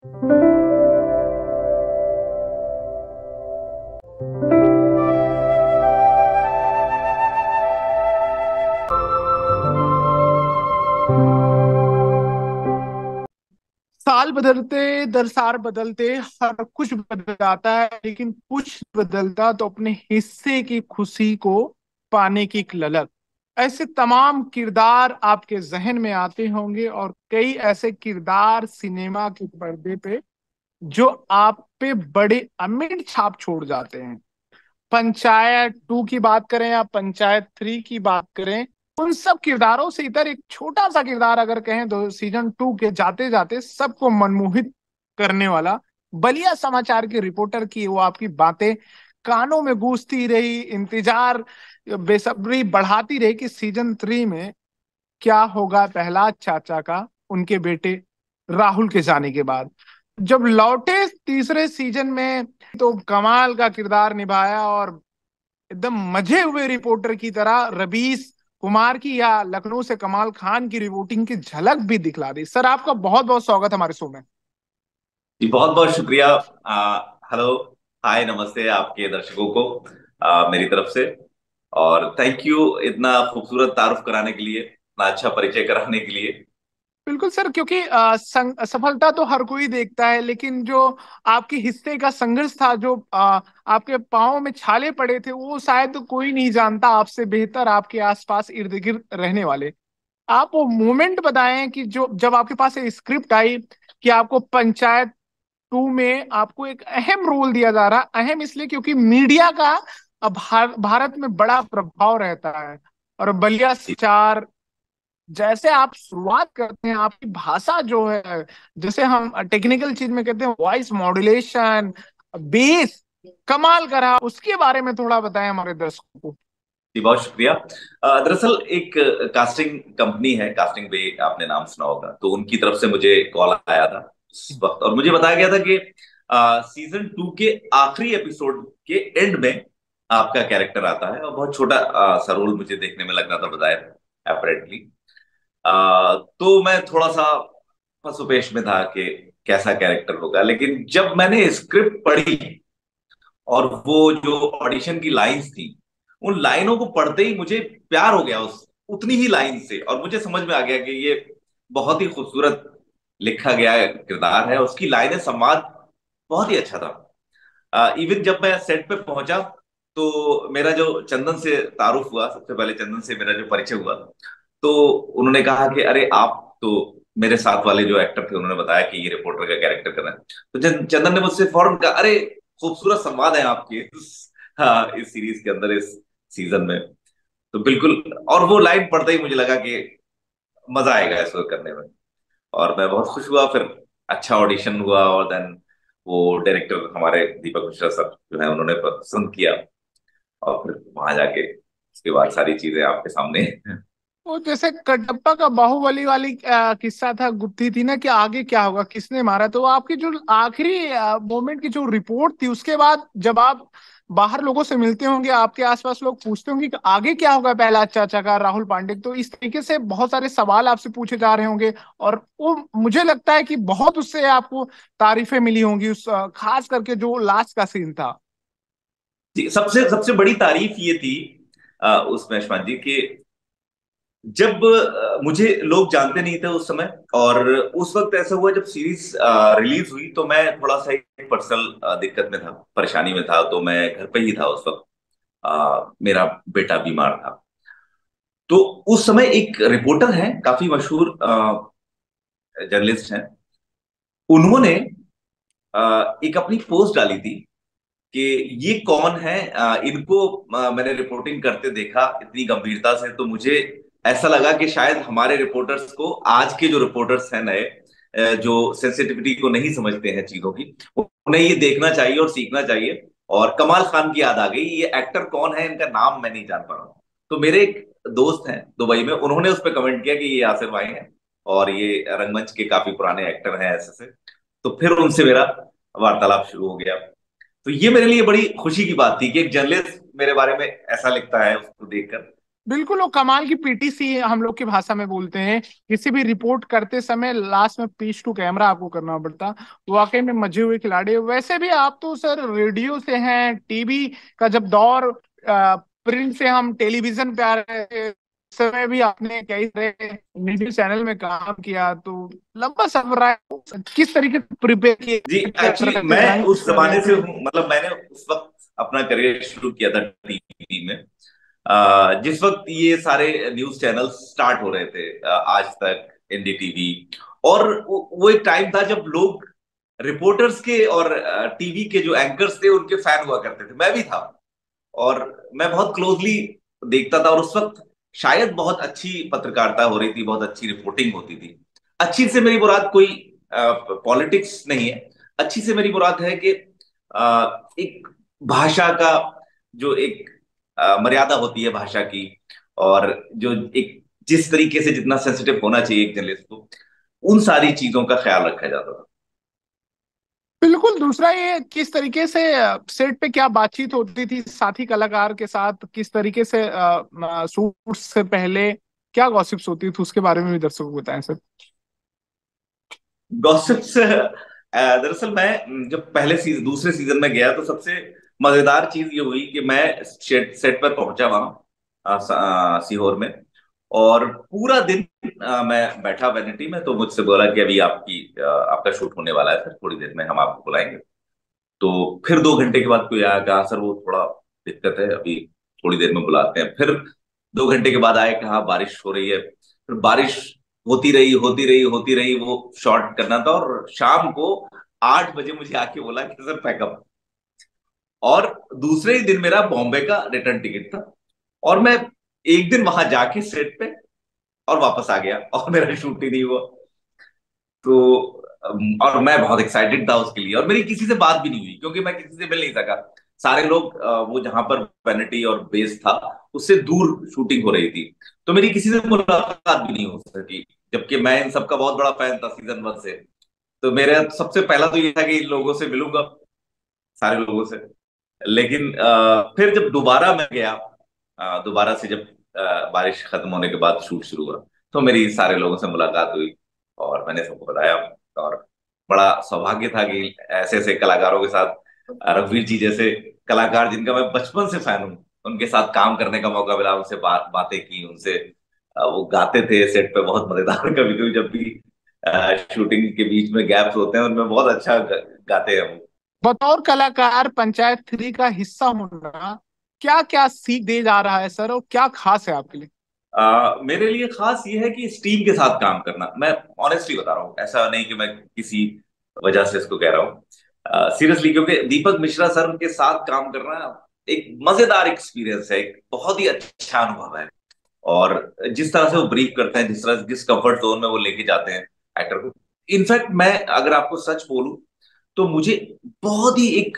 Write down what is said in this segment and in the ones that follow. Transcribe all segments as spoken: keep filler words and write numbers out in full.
साल बदलते दर साल बदलते हर कुछ बदल जाता है, लेकिन कुछ बदलता तो अपने हिस्से की खुशी को पाने की एक ललक। ऐसे तमाम किरदार आपके जहन में आते होंगे, और कई ऐसे किरदार सिनेमा के पर्दे पे जो आप पे बड़े अमिट छाप छोड़ जाते हैं। पंचायत टू की बात करें या पंचायत थ्री की बात करें, उन सब किरदारों से इधर एक छोटा सा किरदार अगर कहें तो सीजन टू के जाते जाते सबको मनमोहित करने वाला बलिया समाचार के रिपोर्टर की वो आपकी बातें कानों में गूंजती रही, इंतजार बेसब्री बढ़ाती रही कि सीजन थ्री में क्या होगा प्रहलाद चाचा का उनके बेटे राहुल के जाने के बाद। जब लौटे तीसरे सीजन में तो कमाल का किरदार निभाया, और एकदम मजे हुए रिपोर्टर की तरह रवीश कुमार की या लखनऊ से कमाल खान की रिपोर्टिंग की झलक भी दिखला दी। सर, आपका बहुत बहुत स्वागत हमारे शो में। जी, बहुत बहुत शुक्रिया। आ, हेलो। हाय, नमस्ते आपके दर्शकों को आ, मेरी तरफ से। और थैंक यू इतना खूबसूरत तारुफ कराने के लिए, इतना अच्छा परिचय कराने के लिए। बिल्कुल सर, क्योंकि अ, संग, सफलता तो हर कोई देखता है, लेकिन जो आपके हिस्से का संघर्ष था, जो अ, आपके पाँव में छाले पड़े थे, वो शायद कोई नहीं जानता आपसे बेहतर आपके आसपास इर्द गिर्द रहने वाले। आप वो मोमेंट बताएं कि जो जब आपके पास एक स्क्रिप्ट आई कि आपको पंचायत टू में आपको एक अहम रोल दिया जा रहा। अहम इसलिए क्योंकि मीडिया का अब भार, भारत में बड़ा प्रभाव रहता है, और बलिया जी, चार जैसे आप शुरुआत करते हैं, आपकी भाषा जो है, जैसे हम टेक्निकल चीज में कहते हैं वॉइस मॉड्यूलेशन, बेस, कमाल करा, उसके बारे में थोड़ा बताएं हमारे दर्शकों को। जी, बहुत शुक्रिया। आ, दरअसल एक कास्टिंग कंपनी है, कास्टिंग बे, आपने नाम सुना होगा, तो उनकी तरफ से मुझे कॉल आया था उस वक्त, और मुझे बताया गया था कि सीजन टू के आखिरी एपिसोड के एंड में आपका कैरेक्टर आता है, और बहुत छोटा आ, सा रोल मुझे देखने में लग रहा था बजाय अपेरेंटली। आ, तो मैं थोड़ा सा पसोपेश में था कि कैसा कैरेक्टर होगा, लेकिन जब मैंने स्क्रिप्ट पढ़ी और वो जो ऑडिशन की लाइंस थी, उन लाइनों को पढ़ते ही मुझे प्यार हो गया उस उतनी ही लाइन से, और मुझे समझ में आ गया कि ये बहुत ही खूबसूरत लिखा गया किरदार है। उसकी लाइनें, संवाद बहुत ही अच्छा था। इवन जब मैं सेट पे पहुंचा तो मेरा जो चंदन से तारुफ हुआ, सबसे पहले चंदन से मेरा जो परिचय हुआ, तो उन्होंने कहा कि अरे आप तो, मेरे साथ वाले जो एक्टर थे उन्होंने बताया कि ये रिपोर्टर का कैरेक्टर करना है। तो जन- चंदन ने मुझसे फौरन कहा, अरे खूबसूरत संवाद है आपके इस, हाँ, इस सीरीज के अंदर, इस सीजन में। तो बिल्कुल, और वो लाइन पढ़ते ही मुझे लगा कि मजा आएगा इसको करने में, और मैं बहुत खुश हुआ। फिर अच्छा ऑडिशन हुआ, और देन वो डायरेक्टर हमारे दीपक मिश्रा सर जो है, उन्होंने पसंद किया, और फिर वहां जाके उसके बाद सारी चीजें आपके सामने। वो जैसे कटप्पा का बाहुबली वाली अ, किस्सा था, गुत्थी थी ना कि आगे क्या होगा, किसने मारा, तो आपकी जो आखिरी मोमेंट की जो रिपोर्ट थी, उसके बाद जब आप बाहर लोगों से मिलते होंगे, आपके आसपास लोग पूछते होंगे कि आगे क्या होगा पहला चाचा का, राहुल पांडे, तो इस तरीके से बहुत सारे सवाल आपसे पूछे जा रहे होंगे, और वो मुझे लगता है कि बहुत उससे आपको तारीफें मिली होंगी, उस अ, खास करके जो लास्ट का सीन था। जी, सबसे सबसे बड़ी तारीफ ये थी आ, उसमें अशफाक जी कि जब अ, मुझे लोग जानते नहीं थे उस समय, और उस वक्त ऐसा हुआ जब सीरीज रिलीज हुई तो मैं थोड़ा सा एक पर्सनल दिक्कत में था, परेशानी में था, तो मैं घर पे ही था उस वक्त। अ, मेरा बेटा बीमार था। तो उस समय एक रिपोर्टर हैं, काफी मशहूर जर्नलिस्ट हैं, उन्होंने अ, एक अपनी पोस्ट डाली थी कि ये कौन है, अ, इनको अ, मैंने रिपोर्टिंग करते देखा इतनी गंभीरता से, तो मुझे ऐसा लगा कि शायद हमारे रिपोर्टर्स को, आज के जो रिपोर्टर्स हैं नए, अ, जो सेंसिटिविटी को नहीं समझते हैं चीजों की, उन्हें ये देखना चाहिए और सीखना चाहिए। और कमाल खान की याद आ गई, ये एक्टर कौन है, इनका नाम मैं नहीं जान पा रहा हूँ। तो मेरे एक दोस्त हैं दुबई में, उन्होंने उस पर कमेंट किया कि ये यासिर भाई हैं, और ये रंगमंच के काफी पुराने एक्टर हैं ऐसे से। तो फिर उनसे मेरा वार्तालाप शुरू हो गया। तो ये मेरे लिए बड़ी खुशी की बात थी कि एक जर्नलिस्ट मेरे बारे में ऐसा लिखता है, उसको देखकर। बिल्कुल, वो कमाल की पीटीसी हम लोग की भाषा में बोलते हैं। किसी भी रिपोर्ट करते समय लास्ट में पीच टू कैमरा आपको करना पड़ता। वाकई में मजे हुए खिलाड़ी। वैसे भी आप तो सर रेडियो से हैं, टीवी का जब दौर, प्रिंट से हम टेलीविजन पे आ रहे थे, उस समय भी आपने कई तरह न्यूज चैनल में काम किया, तो लंबा सफर रहा है। किस तरीके से प्रिपेयर जी, एक्चुअली किए मैं रंग उस में? जमाने से हूँ, मतलब मैंने उस वक्त अपना करियर शुरू किया था टीवी में। अ, जिस वक्त ये सारे न्यूज चैनल स्टार्ट हो रहे थे, अ, आज तक, एनडीटीवी। और वो, वो एक टाइम था जब लोग रिपोर्टर्स के और टीवी के जो एंकर्स थे उनके फैन हुआ करते थे, मैं भी था। और मैं बहुत क्लोजली देखता था, और उस वक्त शायद बहुत अच्छी पत्रकारिता हो रही थी, बहुत अच्छी रिपोर्टिंग होती थी। अच्छी से मेरी मुराद कोई पॉलिटिक्स नहीं है। अच्छी से मेरी मुराद है कि अ, एक भाषा का जो एक अ, मर्यादा होती है भाषा की, और जो एक जिस तरीके से जितना सेंसिटिव होना चाहिए एक जर्नलिस्ट को, उन सारी चीजों का ख्याल रखा जाता था। बिल्कुल। दूसरा, ये किस तरीके से सेट पे क्या बातचीत होती थी साथी कलाकार के साथ, किस तरीके से शूट से पहले क्या गॉसिप्स होती थी, उसके बारे में भी दर्शकों को बताएं सर। गॉसिप्स, दरअसल मैं जब पहले सीजन दूसरे सीजन में गया तो सबसे मजेदार चीज ये हुई कि मैं सेट सेट पर पहुंचा वहां, अ, स- अ, सीहोर में। और पूरा दिन अ, मैं बैठा वैनिटी में, तो मुझसे बोला कि अभी आपकी अ, आपका शूट होने वाला है सर, थोड़ी देर में हम आपको बुलाएंगे। तो फिर दो घंटे के बाद कोई आया, कहा सर वो थोड़ा दिक्कत है, अभी थोड़ी देर में बुलाते हैं। फिर दो घंटे के बाद आए, कहा बारिश हो रही है। फिर बारिश होती रही होती रही होती रही, वो शॉर्ट करना था। और शाम को आठ बजे मुझे आके बोला कि सर पैकअप। और दूसरे ही दिन मेरा बॉम्बे का रिटर्न टिकट था, और मैं एक दिन वहां जाके सेट पे और वापस आ गया, और मेरा शूट ही नहीं हुआ। तो अम, और मैं बहुत एक्साइटेड था उसके लिए, और मेरी किसी से बात भी नहीं हुई क्योंकि मैं किसी से मिल नहीं सका। सारे लोग, अ, वो जहां पर वैनिटी और बेस था उससे दूर शूटिंग हो रही थी, तो मेरी किसी से मुलाकात भी नहीं हो सकी, जबकि मैं इन सबका बहुत बड़ा फैन था सीजन वन से। तो मेरा सबसे पहला तो ये था कि इन लोगों से मिलूंगा, सारे लोगों से। लेकिन अ, फिर जब दोबारा मैं गया, अ, दोबारा से जब अ, बारिश खत्म होने के बाद शूट शुरू हुआ, तो मेरी सारे लोगों से मुलाकात हुई, और मैंने सबको बताया। और बड़ा सौभाग्य था कि ऐसे ऐसे कलाकारों के साथ, अ, रघुवीर जी जैसे कलाकार जिनका मैं बचपन से फैन हूँ, उनके साथ काम करने का मौका मिला, उनसे बात बातें की उनसे। अ, वो गाते थे सेट पे बहुत मजेदार, कभी कभी जब भी शूटिंग के बीच में गैप्स होते हैं उनमें बहुत अच्छा ग- गाते हैं वो। बतौर कलाकार पंचायत थ्री का हिस्सा होना क्या क्या सीख दे जा रहा है सर, और क्या खास है आपके लिए? आ, मेरे लिए खास ये है कि इस टीम के साथ काम करना। मैं ऑनेस्टली बता रहा हूँ, ऐसा नहीं कि मैं किसी वजह से इसको कह रहा हूँ, सीरियसली, क्योंकि दीपक मिश्रा सर के साथ काम करना एक मजेदार एक्सपीरियंस है, एक बहुत ही अच्छा अनुभव है। और जिस तरह से वो ब्रीफ करते हैं, जिस तरह जिस कंफर्ट जोन में वो लेके जाते हैं एक्टर को। इनफैक्ट मैं अगर आपको सच बोलूं, तो मुझे बहुत ही एक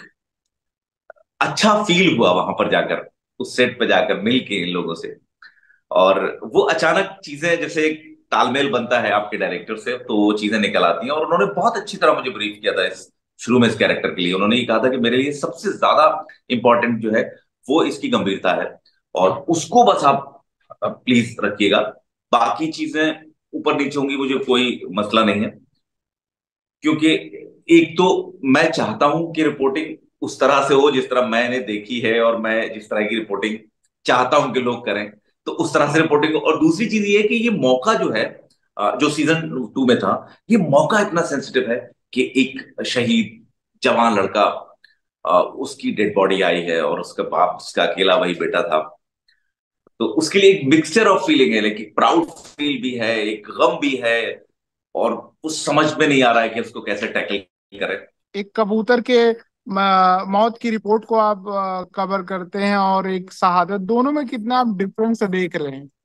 अच्छा फील हुआ वहां पर जाकर, उस सेट पे जाकर मिल के इन लोगों से। और वो अचानक चीजें, जैसे एक तालमेल बनता है आपके डायरेक्टर से, तो वो चीजें निकल आती हैं। और उन्होंने बहुत अच्छी तरह मुझे ब्रीफ किया था इस शुरू में इस कैरेक्टर के लिए। उन्होंने ये कहा था कि मेरे लिए सबसे ज्यादा इंपॉर्टेंट जो है वो इसकी गंभीरता है, और उसको बस आप प्लीज रखिएगा। बाकी चीजें ऊपर नीचे होंगी, मुझे कोई मसला नहीं है। क्योंकि एक तो मैं चाहता हूं कि रिपोर्टिंग उस तरह से हो जिस तरह मैंने देखी है, और मैं जिस तरह की रिपोर्टिंग चाहता हूं कि लोग करें, तो उस तरह से रिपोर्टिंग हो। और दूसरी चीज ये है कि ये मौका जो है, अ, जो सीजन टू में था, ये मौका इतना सेंसिटिव है कि एक शहीद जवान लड़का, अ, उसकी डेड बॉडी आई है, और उसका बाप जिसका अकेला वही बेटा था। तो उसके लिए एक मिक्सचर ऑफ फीलिंग है, लेकिन प्राउड फील भी है, एक गम भी है। और उस समझ में नहीं आ रहा है कि उसको कैसे टैकल करें। एक कबूतर के म- मौत की रिपोर्ट को आप कवर करते हैं, और एक शहादत, दोनों में कितना आप डिफरेंस देख रहे हैं?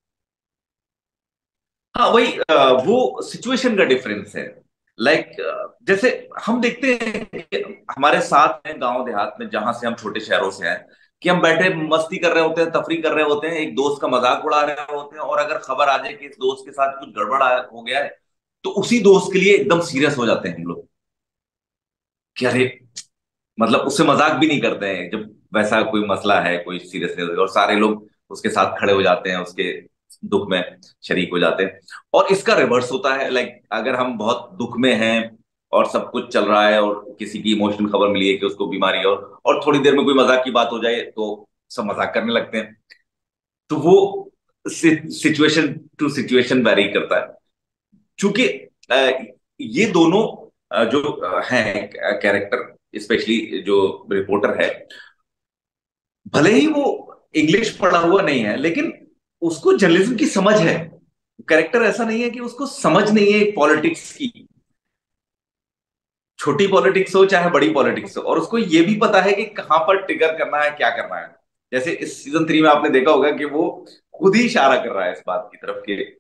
हाँ, वही, अ, वो सिचुएशन का डिफरेंस है। लाइक, जैसे हम देखते हैं कि हमारे साथ हैं गांव देहात में, जहां से हम छोटे शहरों से हैं, कि हम बैठे मस्ती कर रहे होते हैं, तफरी कर रहे होते हैं, एक दोस्त का मजाक उड़ा रहे होते हैं, और अगर खबर आ जाए कि इस दोस्त के साथ कुछ गड़बड़ आ- हो गया है, तो उसी दोस्त के लिए एकदम सीरियस हो जाते हैं हम लोग, कि अरे, मतलब उससे मजाक भी नहीं करते हैं जब वैसा कोई मसला है, कोई सीरियसनेस, और सारे लोग उसके साथ खड़े हो जाते हैं, उसके दुख में शरीक हो जाते हैं। और इसका रिवर्स होता है, लाइक अगर हम बहुत दुख में हैं और सब कुछ चल रहा है और किसी की इमोशनल खबर मिली है कि उसको बीमारी है, और और थोड़ी देर में कोई मजाक की बात हो जाए तो सब मजाक करने लगते हैं। तो वो सिचुएशन टू सिचुएशन वेरी करता है। चूंकि अ, ये दोनों अ, जो अ, हैं कैरेक्टर, स्पेशली जो रिपोर्टर है, भले ही वो इंग्लिश पढ़ा हुआ नहीं है लेकिन उसको जर्नलिज्म की समझ है। कैरेक्टर ऐसा नहीं है कि उसको समझ नहीं है पॉलिटिक्स की, छोटी पॉलिटिक्स हो चाहे बड़ी पॉलिटिक्स हो, और उसको ये भी पता है कि कहां पर ट्रिगर करना है, क्या करना है। जैसे इस सीजन थ्री में आपने देखा होगा कि वो खुद ही इशारा कर रहा है इस बात की तरफ कि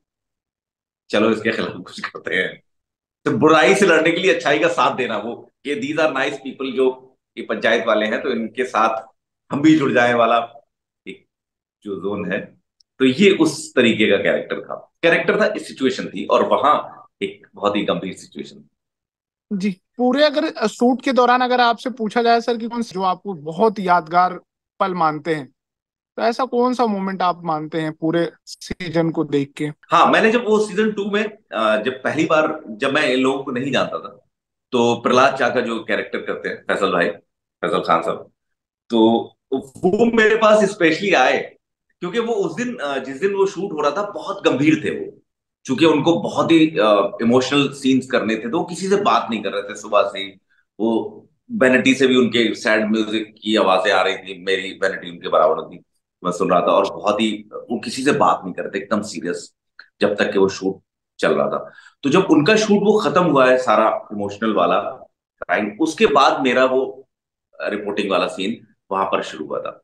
चलो इसके खिलाफ कुछ करते हैं। तो बुराई से लड़ने के लिए अच्छाई का साथ देना, वो कि दीज आर नाइस पीपल, जो ये पंचायत वाले हैं तो इनके साथ हम भी जुड़ जाए वाला एक जो जोन है। तो ये उस तरीके का कैरेक्टर था, कैरेक्टर था, इस सिचुएशन थी, और वहां एक बहुत ही गंभीर सिचुएशन। जी, पूरे अगर शूट के दौरान अगर आपसे पूछा जाए सर कि कौन सा जो आपको बहुत यादगार पल मानते हैं, तो ऐसा कौन सा मोमेंट आप मानते हैं पूरे सीजन को देख के? हाँ, मैंने जब वो सीजन टू में अ, जब पहली बार, जब मैं इन लोगों को नहीं जानता था, तो प्रहलाद चा का जो कैरेक्टर करते हैं फैसल भाई, फैसल खान साहब, तो वो मेरे पास स्पेशली आए क्योंकि वो उस दिन अ, जिस दिन वो शूट हो रहा था बहुत गंभीर थे वो। क्योंकि उनको बहुत ही इमोशनल सीन्स करने थे, तो वो किसी से बात नहीं कर रहे थे सुबह से ही। वो वैनिटी से भी उनके सैड म्यूजिक की आवाजें आ रही थी, मेरी वैनिटी उनके बराबर थी, मैं सुन रहा था, और बहुत ही वो किसी से बात नहीं कर रहे थे, एकदम सीरियस, जब तक कि वो शूट चल रहा था। तो जब उनका शूट वो खत्म हुआ है सारा इमोशनल वाला टाइम, उसके बाद मेरा वो रिपोर्टिंग वाला सीन वहां पर शुरू हुआ था।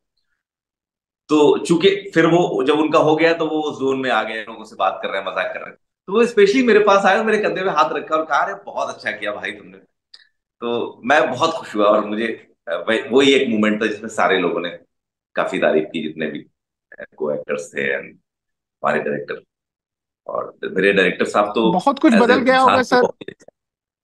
तो चूंकि फिर वो जब उनका हो गया तो वो जोन में आ गए, लोगों से बात कर रहे हैं, मजाक कर रहे हैं, तो वो स्पेशली मेरे पास आया, मेरे कंधे पे हाथ रखा और कहा, अरे बहुत अच्छा किया भाई तुमने। तो मैं बहुत खुश हुआ, और मुझे अ, वही वही एक मोमेंट था जिसमें सारे लोगों ने काफी तारीफ की, जितने भी को एक्टर्स थे and हमारे डायरेक्टर, और मेरे डायरेक्टर साहब तो बहुत कुछ एज ए बदल गया होगा इंसान तो सर। बहुत ही अच्छे।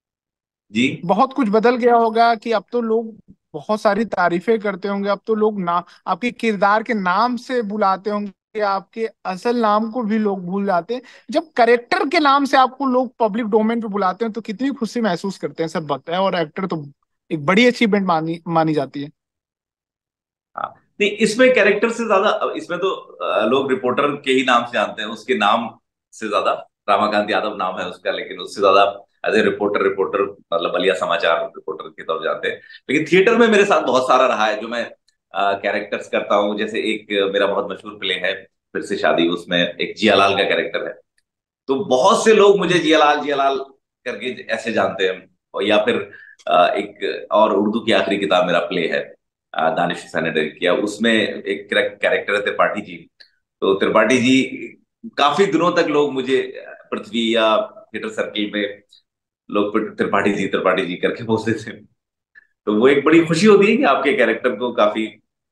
जी। बहुत कुछ बदल गया होगा कि अब तो लोग बहुत सारी तारीफें करते होंगे, अब तो लोग ना आपके किरदार के नाम से बुलाते होंगे, आपके असल नाम को भी लोग भूल जाते हैं। जब करेक्टर के नाम से आपको लोग पब्लिक डोमेन पे बुलाते हैं तो कितनी खुशी महसूस करते हैं सर, बताएं। और एक्टर तो एक बड़ी अचीवमेंट मानी मानी जाती है। हाँ, नहीं, इसमें कैरेक्टर से ज्यादा, इसमें तो अ, लोग रिपोर्टर के ही नाम से जानते हैं, उसके नाम से ज्यादा, रमाकांत यादव नाम है उसका, लेकिन उससे ज्यादा एज ए रिपोर्टर, रिपोर्टर मतलब बलिया समाचार रिपोर्टर के तौर जानते हैं। लेकिन थिएटर में मेरे साथ बहुत सारा रहा है जो मैं कैरेक्टर्स करता हूँ। जैसे एक अ, मेरा बहुत मशहूर प्ले है फिर से शादी, उसमें एक जियालाल का कैरेक्टर है। तो बहुत से लोग मुझे जियालाल जियालाल करके ऐसे जानते हैं। और या फिर अ, एक और उर्दू की आखिरी किताब मेरा प्ले है, अ, दानिश हुसैन ने डायरेक्ट किया, उसमें एक कैरेक्टर है त्रिपाठी जी। तो त्रिपाठी जी, काफी दिनों तक लोग मुझे पृथ्वी या थिएटर सर्किल में लोग त्रिपाठी जी त्रिपाठी जी करके बोलते थे। तो वो एक बड़ी खुशी होती है कि आपके कैरेक्टर को काफी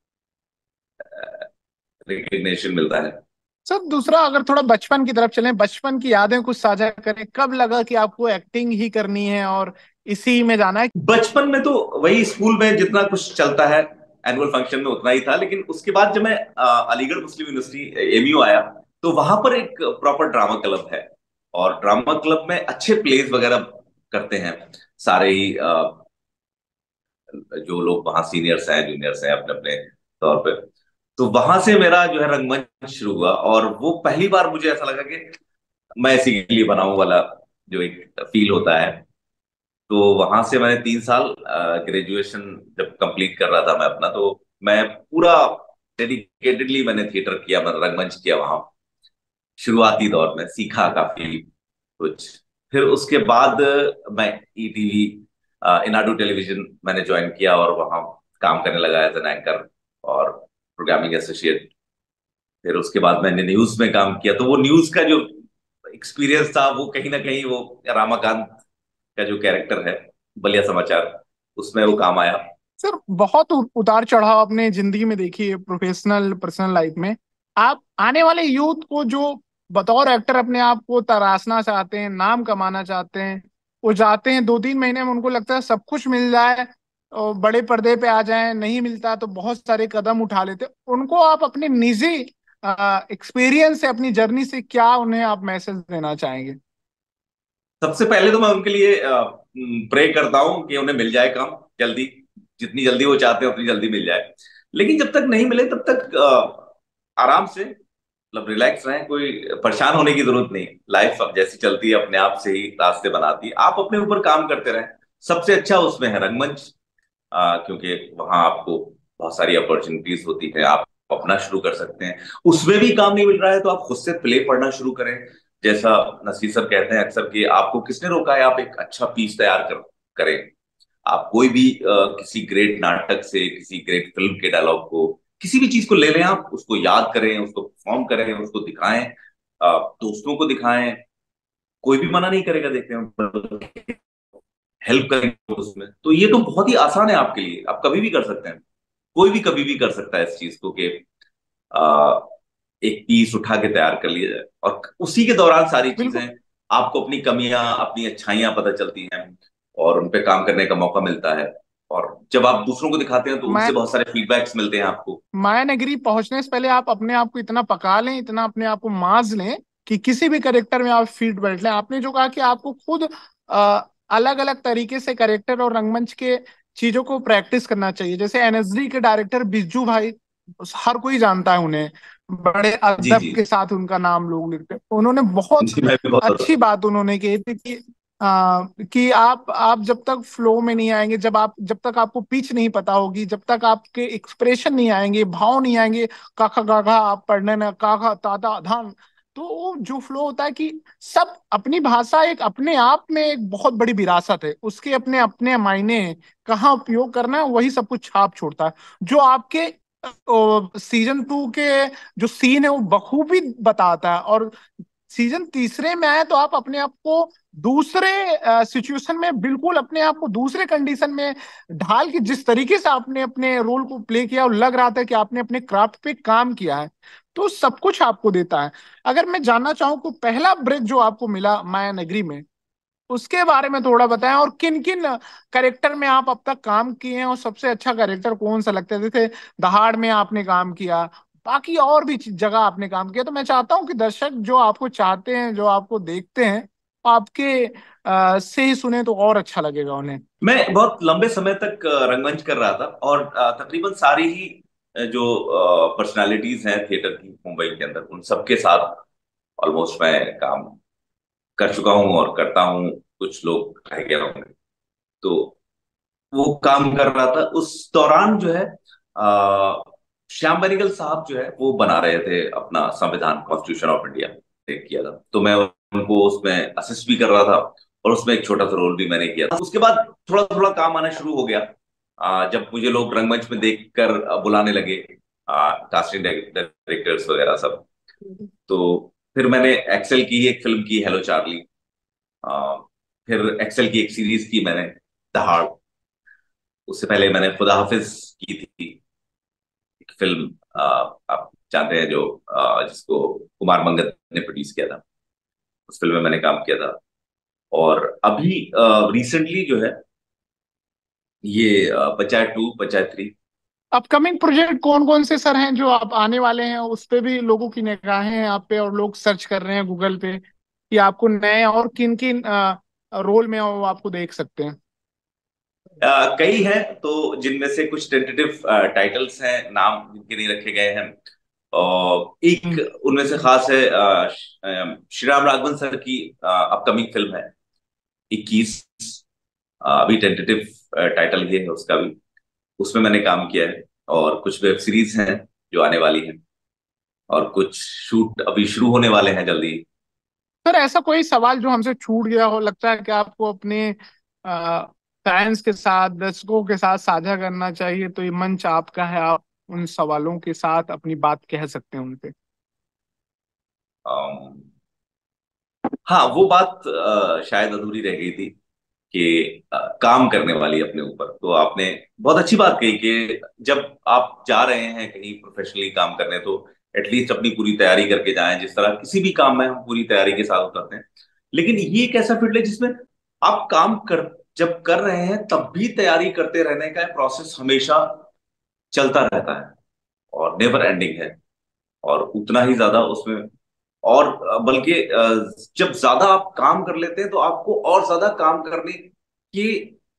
रिकग्निशन मिलता है। सर दूसरा, अगर थोड़ा बचपन की तरफ चलें, बचपन की यादें कुछ साझा करें, कब लगा कि आपको एक्टिंग ही करनी है और इसी में जाना है? बचपन में तो वही स्कूल में जितना कुछ चलता है एनुअल फंक्शन में उतना ही था, लेकिन उसके बाद जब मैं अ, अलीगढ़ मुस्लिम यूनिवर्सिटी एमयू आया, तो वहां पर एक प्रॉपर ड्रामा क्लब है, और ड्रामा क्लब में अच्छे प्लेस वगैरह करते हैं सारे ही अ, जो लोग वहाँ सीनियर्स हैं जूनियर्स हैं अपने अपने तौर पे। तो वहां से मेरा जो है रंगमंच शुरू हुआ, और वो पहली बार मुझे ऐसा लगा कि मैं इसी के लिए बनाऊं वाला जो एक फील होता है। तो वहां से मैंने तीन साल ग्रेजुएशन जब कंप्लीट कर रहा था मैं अपना, तो मैं पूरा डेडिकेटेडली मैंने थिएटर किया, मैं रंगमंच किया वहां। शुरुआती दौर में सीखा काफी कुछ। फिर उसके बाद मैं ईटीवी, इनाडू टेलीविजन मैंने ज्वाइन किया, और वहां काम करने लगा एज एन एंकर और प्रोग्रामिंग एसोसिएट। फिर उसके बाद मैंने न्यूज में काम किया, तो वो न्यूज का जो एक्सपीरियंस था वो कहीं ना कहीं वो रामाकांत का जो कैरेक्टर है बलिया समाचार, उसमें वो काम आया। सर बहुत उ- उतार चढ़ाव अपने जिंदगी में देखिए, प्रोफेशनल पर्सनल लाइफ में। आप आने वाले यूथ को जो बतौर एक्टर अपने आप को तराशना चाहते हैं, नाम कमाना चाहते हैं, वो जाते हैं, दो तीन महीने में उनको लगता है सब कुछ मिल जाए और बड़े पर्दे पे आ जाएं, नहीं मिलता तो बहुत सारे कदम उठा लेते हैं। उनको आप अपने निजी एक्सपीरियंस है, अपनी जर्नी से, क्या उन्हें आप मैसेज देना चाहेंगे? सबसे पहले तो मैं उनके लिए प्रे करता हूँ कि उन्हें मिल जाए काम जल्दी, जितनी जल्दी वो चाहते हैं उतनी जल्दी मिल जाए। लेकिन जब तक नहीं मिले तब तक अ, आराम से, मतलब रिलैक्स रहें, कोई परेशान होने की जरूरत नहीं। लाइफ अब जैसी चलती है अपने आप से ही रास्ते बनाती है, आप अपने ऊपर काम करते रहें। सबसे अच्छा उसमें है रंगमंच, आ, क्योंकि वहां आपको बहुत सारी अपॉर्चुनिटीज होती है, आप अपना शुरू कर सकते हैं। उसमें भी काम नहीं मिल रहा है तो आप खुद से प्ले पढ़ना शुरू करें। जैसा नसीर सर कहते हैं अक्सर कि आपको किसने रोका है आप एक अच्छा पीस तैयार कर करें। आप कोई भी अ, किसी ग्रेट नाटक से, किसी ग्रेट फिल्म के डायलॉग को, किसी भी चीज को ले लें, आप उसको याद करें, उसको परफॉर्म करें, उसको दिखाएं, अ, दोस्तों को दिखाएं। कोई भी मना नहीं करेगा देखने में, हेल्प करेंगे उसमें। तो ये तो बहुत ही आसान है आपके लिए, आप कभी भी कर सकते हैं। कोई भी कभी भी कर सकता है इस चीज को कि आ, एक पीस उठा के तैयार कर लिया जाए, और उसी के दौरान सारी चीजें, बिल्कुल। आपको अपनी कमियां, अपनी अच्छाइयां पता चलती हैं, और उन पे काम करने का मौका मिलता है। और जब आप दूसरों को दिखाते हैं तो मैं उनसे बहुत सारे फीडबैक्स मिलते हैं आपको। माया नगरी पहुंचने से पहले आप अपने आप को इतना पका लें, इतना अपने आप को माज लें कि किसी भी करेक्टर में आप फिट बैठ लें। आपने जो कहा कि आपको खुद अलग अलग तरीके से करेक्टर और रंगमंच के चीजों को प्रैक्टिस करना चाहिए। जैसे एनएसडी के डायरेक्टर बिज्जू भाई, हर कोई जानता है उन्हें, बड़े जी अदब जी। के साथ उनका नाम लोग लेते हैं। उन्होंने बहुत जी मैं भी बहुत। अच्छी बात उन्होंने कही थी कि आ, कि आप आप जब तक फ्लो में नहीं आएंगे, जब आप जब तक आपको पिच नहीं पता होगी, जब तक आपके एक्सप्रेशन नहीं आएंगे, भाव नहीं आएंगे, काखा गाघा आप पढ़ने ना, काखा ताता धान, तो वो जो फ्लो होता है कि सब, अपनी भाषा एक अपने आप में एक बहुत बड़ी विरासत है, उसके अपने अपने मायने हैं, कहाँ उपयोग करना है वही सब कुछ छाप छोड़ता है। जो आपके सीजन टू के जो सीन है वो बखूबी बताता है। और सीजन तीसरे में आए तो आप अपने आप को दूसरे सिचुएशन में, बिल्कुल अपने आप को दूसरे कंडीशन में ढाल के, जिस तरीके से आपने अपने रोल को प्ले किया और लग रहा था कि आपने अपने क्राफ्ट पे काम किया है, तो सब कुछ आपको देता है। अगर मैं जानना चाहूँ कि पहला ब्रेक जो आपको मिला माया नगरी में, उसके बारे में थोड़ा बताएं, और किन किन करेक्टर में आप अब तक काम किए हैं, और सबसे अच्छा करेक्टर कौन सा लगता है? जैसे दहाड़ में आपने काम किया, बाकी और भी चीज- जगह आपने काम किया, तो मैं चाहता हूं कि दर्शक जो आपको चाहते हैं, जो आपको देखते हैं, आपके अ, से ही सुने तो और अच्छा लगेगा उन्हें। मैं बहुत लंबे समय तक अ, रंगमंच कर रहा था, और अ, तकरीबन सारी ही अ, जो पर्सनालिटीज हैं थिएटर की मुंबई के अंदर, उन सबके साथ ऑलमोस्ट मैं काम कर चुका हूं और करता हूं। कुछ लोग रह गए होंगे, तो वो काम कर रहा था उस दौरान जो है। आ, श्याम बेनेगल साहब जो है वो बना रहे थे अपना संविधान, कॉन्स्टिट्यूशन ऑफ इंडिया किया था, तो मैं उनको उसमें असिस्ट भी कर रहा था, और उसमें एक छोटा सा रोल भी मैंने किया था। उसके बाद थोड़ा थोड़ा काम आना शुरू हो गया, आ, जब मुझे लोग रंगमंच में देखकर बुलाने लगे, कास्टिंग डायरेक्टर्स वगैरह सब। तो फिर मैंने एक्सेल की एक फिल्म की, हेलो चार्ली। आ, फिर एक्सेल की एक सीरीज की मैंने, दहाड़। उससे पहले मैंने खुदा हाफिज की थी, एक फिल्म, आ, आप जानते हैं, जो आ, जिसको कुमार मंगत ने प्रोड्यूस किया था। उस फिल्म में मैंने काम किया था। और अभी रिसेंटली जो है ये आ, Panchayat two, Panchayat three. Upcoming project कौन कौन से सर हैं जो आप आने वाले हैं? उस पे भी लोगों की निगाहें हैं आप पे, और लोग सर्च कर रहे हैं गूगल पे कि आपको नए और किन किन रोल में वो आपको देख सकते हैं। कई हैं, तो जिनमें से कुछ टेंटेटिव टाइटल्स हैं, नाम जिनके नहीं रखे गए हैं। और एक हम्म। उनमें से खास है, अ, श- अ, श्री राम राघवन सर की अपकमिंग फिल्म है इक्कीस। अभी टेंटेटिव टाइटल ये है उसका भी, उसमें मैंने काम किया है। और कुछ वेब सीरीज हैं जो आने वाली हैं, और कुछ शूट अभी शुरू होने वाले हैं जल्दी। सर, ऐसा कोई सवाल जो हमसे छूट गया हो, लगता है कि आपको अपने फैंस के साथ, दर्शकों के साथ साझा करना चाहिए, तो ये मंच आपका है, आप उन सवालों के साथ अपनी बात कह सकते हैं उनपे। अम, हाँ, वो बात अ, शायद अधूरी रह गई थी कि अ, काम करने वाली अपने ऊपर। तो आपने बहुत अच्छी बात कही कि जब आप जा रहे हैं कहीं प्रोफेशनली काम करने, तो एटलीस्ट अपनी पूरी तैयारी करके जाएं। जिस तरह किसी भी काम में हम पूरी तैयारी के साथ उतरते हैं, लेकिन ये एक ऐसा फील्ड है जिसमें आप काम कर जब कर रहे हैं तब भी तैयारी करते रहने का प्रोसेस हमेशा चलता रहता है, और नेवर एंडिंग है। और उतना ही ज्यादा उसमें, और अ, बल्कि अ, जब ज्यादा आप काम कर लेते हैं तो आपको और ज्यादा काम करने की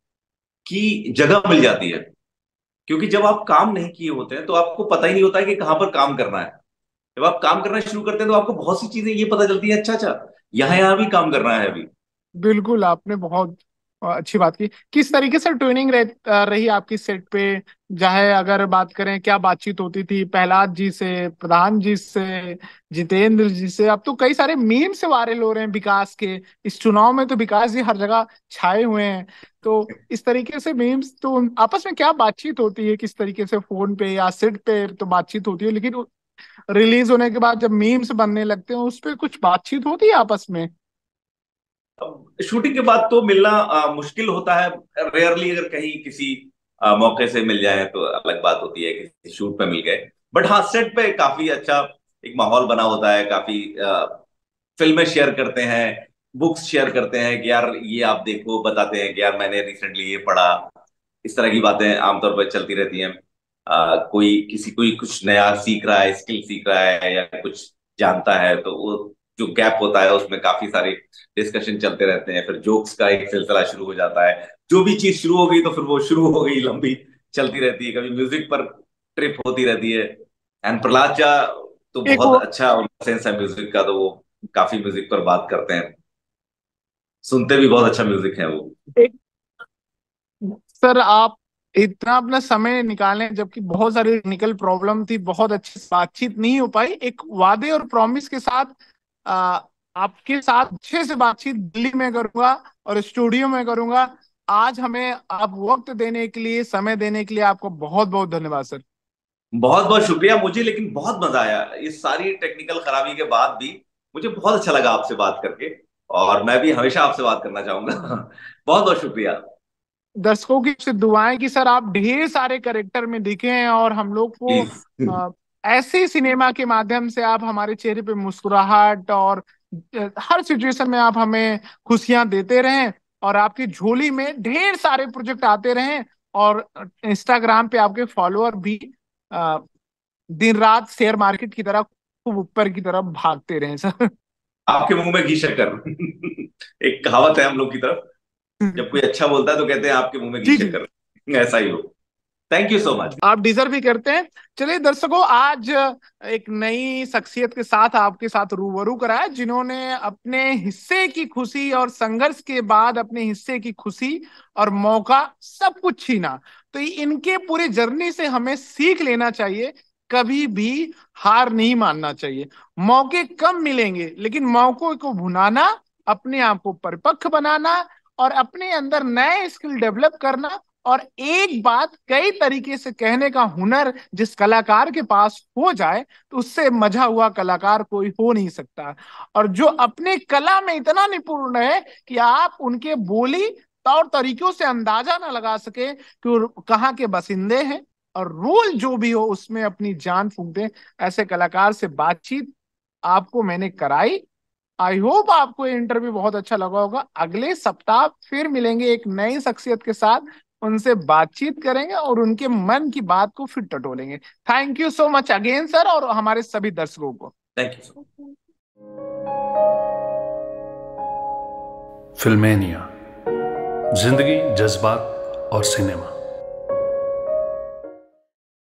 की जगह मिल जाती है। क्योंकि जब आप काम नहीं किए होते हैं तो आपको पता ही नहीं होता है कि कहाँ पर काम करना है। जब आप काम करना शुरू करते हैं तो आपको बहुत सी चीजें ये पता चलती है, अच्छा अच्छा यहाँ यहाँ भी काम करना है अभी। बिल्कुल, आपने बहुत अ, अच्छी बात की। किस तरीके से ट्रेनिंग रह, अ, रही आपकी सेट पे? चाहे अगर बात करें क्या बातचीत होती थी प्रहलाद जी से, प्रधान जी से, जितेंद्र जी से। अब तो कई सारे मीम से वायरल हो रहे हैं विकास के। इस चुनाव में तो विकास जी हर जगह छाए हुए हैं। तो इस तरीके से मीम्स तो आपस में क्या बातचीत होती है? किस तरीके से फोन पे या सेट पे तो बातचीत होती है, लेकिन रिलीज होने के बाद जब मीम्स बनने लगते हैं उस पे कुछ बातचीत होती है आपस में? अब शूटिंग के बाद तो मिलना अ, मुश्किल होता है। रेयरली अगर कहीं किसी अ, मौके से मिल जाए तो अलग बात होती है, किसी शूट पे मिल गए। बट हाँ, सेट पे काफी अच्छा एक माहौल बना होता है। काफी अ, फिल्में शेयर करते हैं, बुक्स शेयर करते हैं कि यार ये आप देखो, बताते हैं कि यार मैंने रिसेंटली ये पढ़ा। इस तरह की बातें आमतौर पर चलती रहती हैं। अ, कोई किसी कोई कुछ नया सीख रहा है, स्किल सीख रहा है या कुछ जानता है, तो वो जो गैप होता है उसमें काफी सारे डिस्कशन चलते रहते हैं। फिर जोक्स का एक सिलसिला शुरू हो जाता है। जो भी चीज शुरू हो गई तो फिर वो शुरू हो गई, लंबी चलती रहती है। कभी म्यूजिक पर ट्रिप होती रहती है। एंड प्रहलाद चा तो एक बहुत वो अच्छा उनका सेंस है म्यूजिक का, तो वो काफी म्यूजिक पर बात करते हैं। सुनते भी बहुत अच्छा म्यूजिक है वो। एक सर, आप इतना अपना समय निकालें जबकि बहुत सारी टेक्निकल प्रॉब्लम थी, बहुत अच्छी से बातचीत नहीं हो पाई, एक वादे और प्रॉमिस के साथ आ, आपके साथ अच्छे से बातचीत दिल्ली में करूंगा और स्टूडियो में करूंगा। आज हमें आप वक्त देने के लिए, समय देने के लिए आपको बहुत बहुत धन्यवाद सर। बहुत बहुत शुक्रिया। मुझे लेकिन बहुत मजा आया इस सारी टेक्निकल खराबी के बाद भी। मुझे बहुत अच्छा लगा आपसे बात करके, और मैं भी हमेशा आपसे बात करना चाहूंगा। बहुत बहुत शुक्रिया। दर्शकों की से दुआएं कि सर आप ढेर सारे करेक्टर में दिखे हैं और हम लोग को प्लीज। अ, ऐसे सिनेमा के माध्यम से आप हमारे चेहरे पे मुस्कुराहट और अ, हर सिचुएशन में आप हमें खुशियां देते रहें, और आपकी झोली में ढेर सारे प्रोजेक्ट आते रहें, और इंस्टाग्राम पे आपके फॉलोअर भी अ, दिन रात शेयर मार्केट की तरह खूब ऊपर की तरफ भागते रहें सर। आपके मुंह में घी शक्कर। एक कहावत है हम लोग की तरफ, जब कोई अच्छा बोलता है तो कहते हैं आपके मुंह में घी जी जी, शक्कर। ऐसा ही हो। Thank you so much. आप डिजर्व भी करते हैं। चलिए दर्शकों, आज एक नई शख्सियत के साथ आपके साथ रूबरू कराया, जिन्होंने अपने हिस्से की खुशी और संघर्ष के बाद अपने हिस्से की खुशी और मौका सब कुछ छीना। तो इनके पूरे जर्नी से हमें सीख लेना चाहिए, कभी भी हार नहीं मानना चाहिए। मौके कम मिलेंगे लेकिन मौकों को भुनाना, अपने आप को परिपक्व बनाना और अपने अंदर नए स्किल डेवलप करना, और एक बात कई तरीके से कहने का हुनर जिस कलाकार के पास हो जाए तो उससे मजा हुआ कलाकार कोई हो नहीं सकता। और जो अपने कला में इतना निपुण है कि आप उनके बोली तौर तरीकों से अंदाजा ना लगा सके कि वो कहाँ के बसिंदे हैं, और रोल जो भी हो उसमें अपनी जान फूंक दें, ऐसे कलाकार से बातचीत आपको मैंने कराई। आई होप आपको ये इंटरव्यू बहुत अच्छा लगा होगा। अगले सप्ताह फिर मिलेंगे एक नई शख्सियत के साथ, उनसे बातचीत करेंगे और उनके मन की बात को फिर टटोलेंगे। Thank you so much again sir, और हमारे सभी दर्शकों को। Thank you. फिल्मेनिया, जिंदगी, जज्बात और सिनेमा।